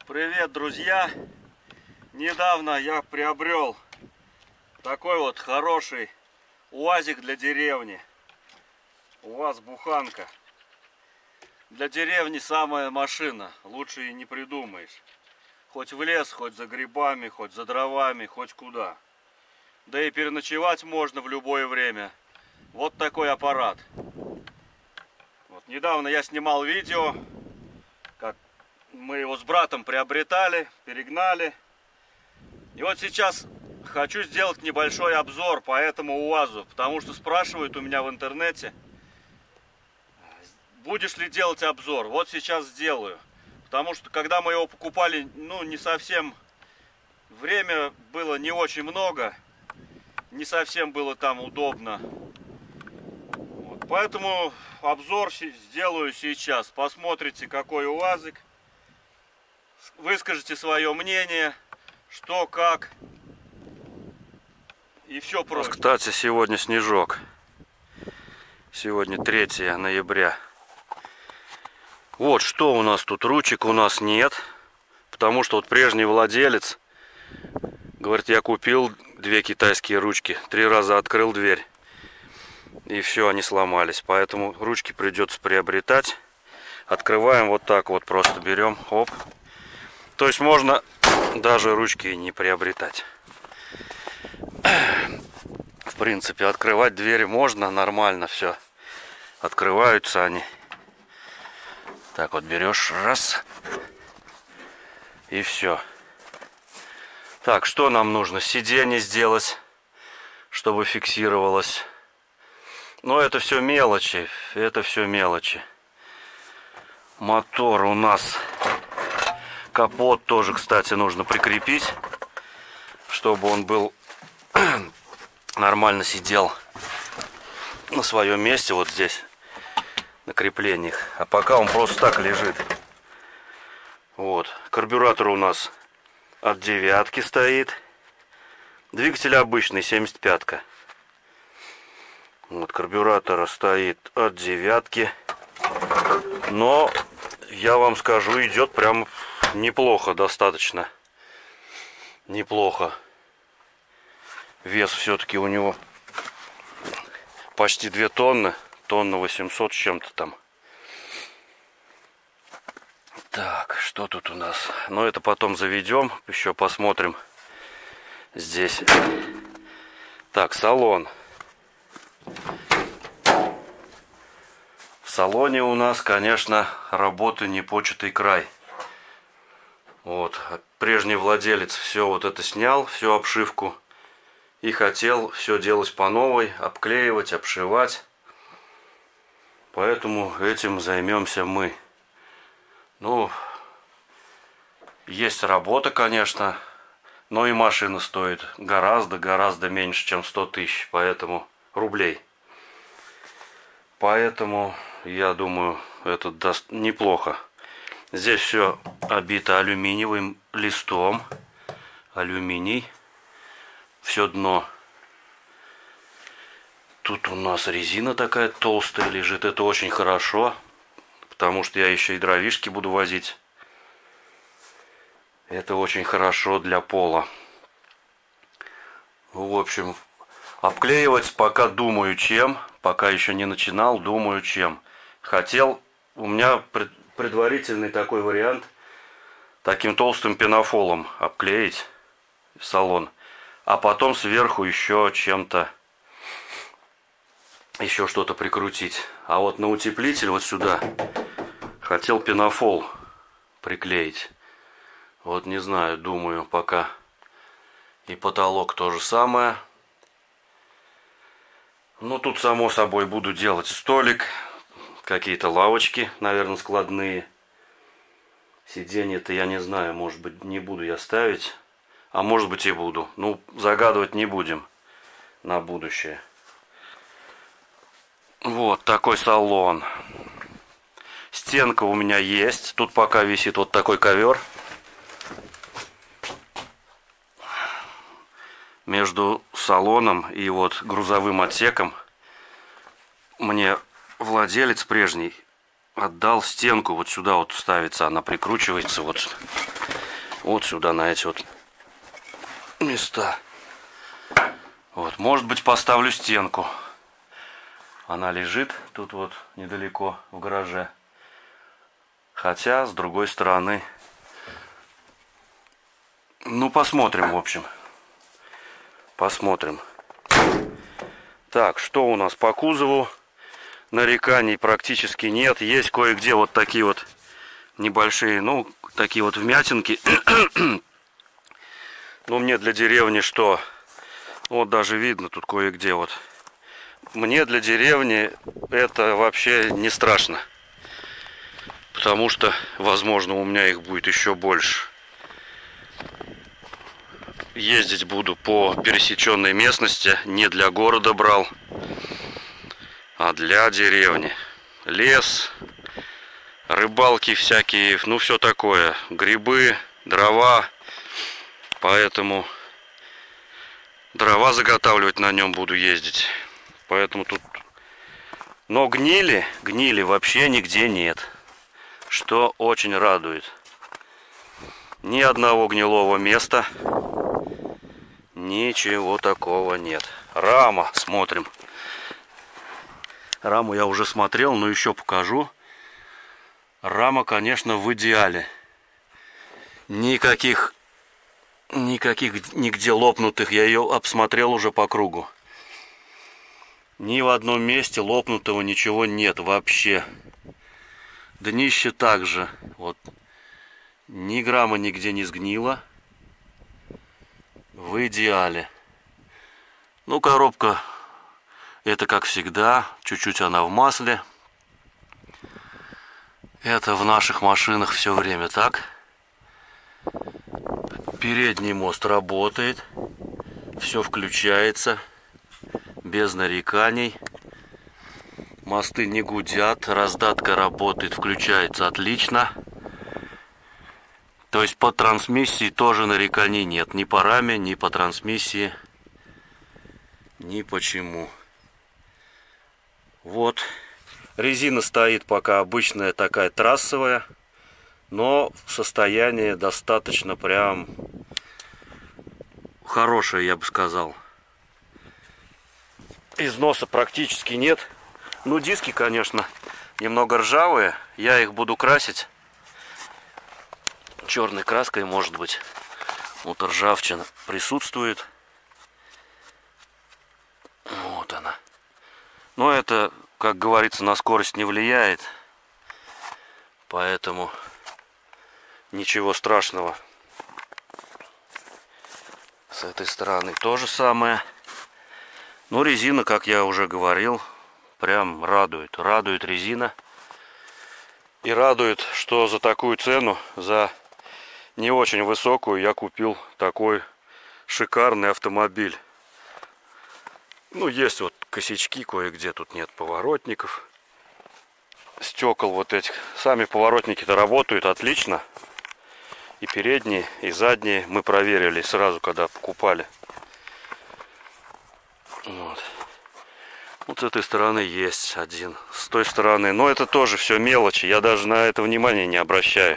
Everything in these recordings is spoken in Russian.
Привет, друзья! Недавно я приобрел такой вот хороший УАЗик для деревни. УАЗ-буханка. Для деревни самая машина, лучше и не придумаешь. Хоть в лес, хоть за грибами, хоть за дровами, хоть куда. Да и переночевать можно в любое время. Вот такой аппарат. Вот, недавно я снимал видео, как мы его с братом приобретали, перегнали. И вот сейчас хочу сделать небольшой обзор по этому УАЗу, потому что спрашивают у меня в интернете, будешь ли делать обзор. Вот сейчас сделаю. Потому что когда мы его покупали, не совсем, время было не очень много, не совсем было там удобно. Вот, поэтому обзор сделаю сейчас. Посмотрите, какой УАЗик. Выскажите свое мнение, что, как. И все просто. Кстати, сегодня снежок. Сегодня 3 ноября. Вот что у нас тут. Ручек у нас нет. Потому что вот прежний владелец говорит, я купил 2 китайские ручки. 3 раза открыл дверь. И все, они сломались. Поэтому ручки придется приобретать. Открываем вот так вот. Просто берем. Оп. То есть можно даже ручки не приобретать. В принципе, открывать двери можно нормально, все. Открываются они. Так вот берешь, раз. И все. Так, что нам нужно? Сиденье сделать, чтобы фиксировалось. Но это все мелочи. Это все мелочи. Мотор у нас. Капот тоже, кстати, нужно прикрепить, чтобы он был нормально сидел на своем месте, вот здесь, на креплениях. А пока он просто так лежит. Вот. Карбюратор у нас от 9-ки стоит. Двигатель обычный, 75-ка. Вот, карбюратора стоит от 9-ки. Но, я вам скажу, идет прям неплохо, достаточно. Неплохо. Вес все-таки у него почти 2 тонны. Тонна 800 с чем-то там. Так, что тут у нас? Ну, это потом заведем. Еще посмотрим здесь. Так, салон. В салоне у нас, конечно, работы непочатый край. Вот, прежний владелец все вот это снял, всю обшивку. И хотел все делать по новой, обклеивать, обшивать. Поэтому этим займемся мы. Ну, есть работа, конечно, но и машина стоит гораздо меньше, чем 100 тысяч, поэтому рублей. Поэтому, я думаю, это даст неплохо. Здесь все обито алюминиевым листом. Алюминий. Все дно. Тут у нас резина такая толстая лежит. Это очень хорошо. Потому что я еще и дровишки буду возить. Это очень хорошо для пола. В общем, обклеивать пока думаю чем. Пока еще не начинал, думаю чем. Хотел, у меня предварительный такой вариант. Таким толстым пенофолом обклеить салон. А потом сверху еще чем-то, еще что-то прикрутить. А вот на утеплитель вот сюда хотел пенофол приклеить. Вот не знаю, думаю пока. И потолок то же самое. Ну тут само собой буду делать столик. Какие-то лавочки, наверное, складные. Сиденье-то я не знаю, может быть не буду я ставить. А может быть и буду. Ну, загадывать не будем на будущее. Вот такой салон. Стенка у меня есть. Тут пока висит вот такой ковер. Между салоном и вот грузовым отсеком мне владелец прежний отдал стенку. Вот сюда вот ставится, она прикручивается вот Вот сюда, на эти вот места. Вот, может быть, поставлю стенку. Она лежит тут вот недалеко в гараже. Хотя, с другой стороны, ну, посмотрим, в общем. Посмотрим. Так, что у нас по кузову? Нареканий практически нет. Есть кое-где вот такие вот небольшие, ну, такие вот вмятинки. Ну, мне для деревни что? Вот даже видно тут кое-где вот. Мне для деревни это вообще не страшно. Потому что, возможно, у меня их будет еще больше. Ездить буду по пересеченной местности. Не для города брал, а для деревни. Лес, рыбалки всякие, ну все такое. Грибы, дрова. Поэтому дрова заготавливать на нем буду ездить. Поэтому тут... Но гнили вообще нигде нет. Что очень радует. Ни одного гнилого места. Ничего такого нет. Рама, смотрим. Раму я уже смотрел, но еще покажу. Рама, конечно, в идеале. Никаких нигде лопнутых. Я ее обсмотрел уже по кругу. Ни в одном месте лопнутого ничего нет вообще. Днище также. Вот. Ни грамма нигде не сгнило. В идеале. Ну, коробка, это как всегда. Чуть-чуть она в масле. Это в наших машинах все время так. Передний мост работает. Все включается. Без нареканий. Мосты не гудят. Раздатка работает, включается отлично. То есть по трансмиссии тоже нареканий нет. Ни по раме, ни по трансмиссии. Ни почему. Вот. Резина стоит пока обычная такая трассовая. Но состояние достаточно прям хорошее, я бы сказал. Износа практически нет. Ну, диски, конечно, немного ржавые. Я их буду красить черной краской, может быть. Вот ржавчина присутствует. Вот она. Но это, как говорится, на скорость не влияет. Поэтому ничего страшного. С этой стороны то же самое. Но резина, как я уже говорил, прям радует. Радует резина. И радует, что за такую цену, за не очень высокую, я купил такой шикарный автомобиль. Ну, есть вот косячки, кое-где тут нет поворотников. Стекол вот этих. Сами поворотники-то работают отлично. И передние, и задние мы проверили сразу, когда покупали. Вот. Вот с этой стороны есть один. С той стороны. Но это тоже все мелочи. Я даже на это внимания не обращаю.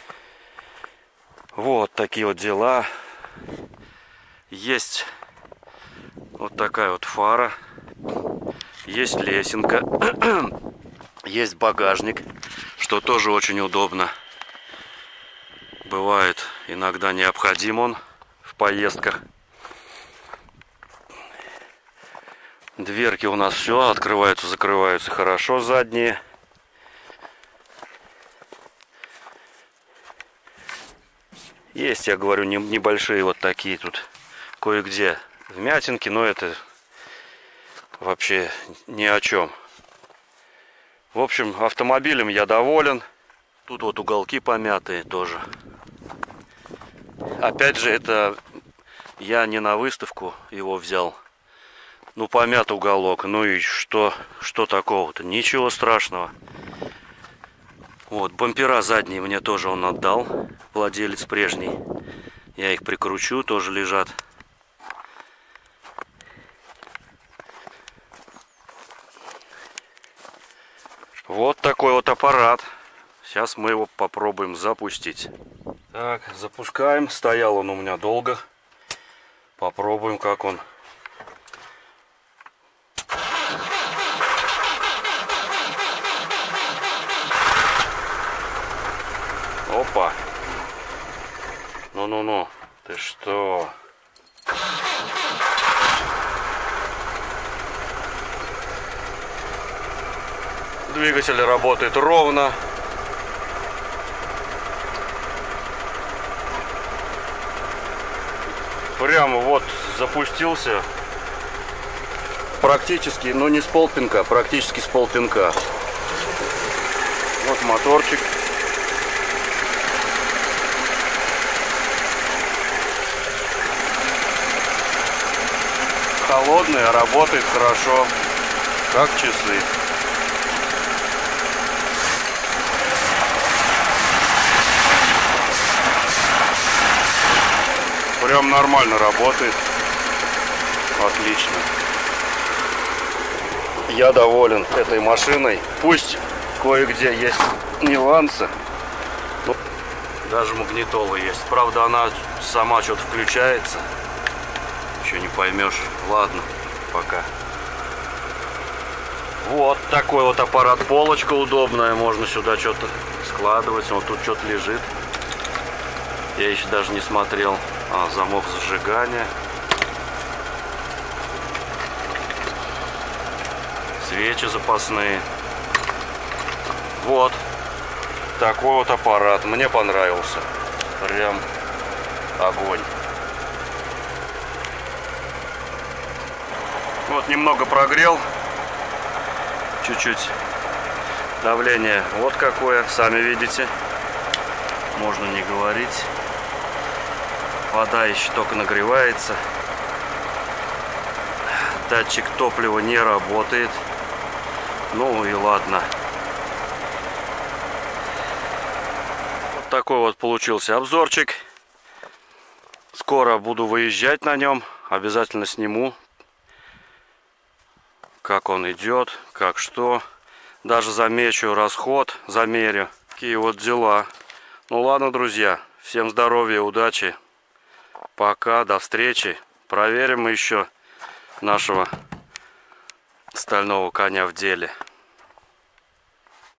Вот такие вот дела. Есть вот такая вот фара. Есть лесенка. Есть багажник, что тоже очень удобно. Бывает иногда необходим он в поездках. Дверки у нас все открываются, закрываются хорошо, задние. Есть, я говорю, небольшие вот такие тут кое-где вмятинки, но это вообще ни о чем. В общем, автомобилем я доволен. Тут вот уголки помятые тоже. Опять же, это я не на выставку его взял. Ну, помят уголок. Ну и что такого-то? Ничего страшного. Вот, бампера задние мне тоже он отдал. Владелец прежний. Я их прикручу, тоже лежат. Вот такой вот аппарат. Сейчас мы его попробуем запустить. Так, запускаем. Стоял он у меня долго. Попробуем, как он. Опа. Ну-ну-ну. Ты что? Двигатель работает ровно. Прямо вот запустился. Практически, но не с полпинка, практически с полпинка. Вот моторчик. Холодный, а работает хорошо, как часы. Прям нормально работает. Отлично. Я доволен этой машиной. Пусть кое-где есть нюансы. Но даже магнитола есть. Правда, она сама что-то включается. Еще не поймешь. Ладно, пока. Вот такой вот аппарат. Полочка удобная. Можно сюда что-то складывать. Вот тут что-то лежит. Я еще даже не смотрел. Замок зажигания. Свечи запасные. Вот такой вот аппарат. Мне понравился. Прям огонь. Вот немного прогрел. Чуть-чуть давление вот какое. Сами видите. Можно не говорить. Вода еще только нагревается. Датчик топлива не работает. Ну и ладно. Вот такой вот получился обзорчик. Скоро буду выезжать на нем. Обязательно сниму, как он идет, как что. Даже замечу расход, замерю. Такие вот дела. Ну ладно, друзья. Всем здоровья, удачи. Пока, до встречи. Проверим еще нашего стального коня в деле.